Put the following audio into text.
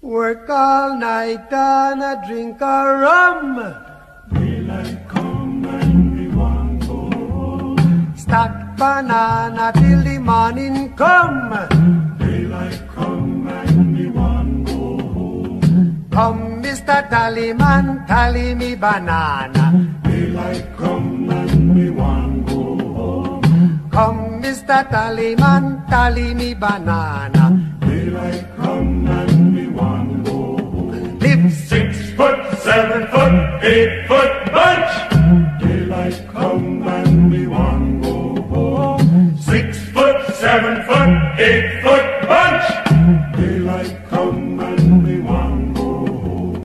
Work all night and a drink a rum. Daylight come and we want go home. Stack banana till the morning come. Daylight come and we want go home. Come, Mr. Tallyman, tally me banana. Daylight come and we want go home. Come, Mr. Tallyman, tally me banana. Daylight come and we want go home. Live 6 foot, 7 foot, 8 foot, 9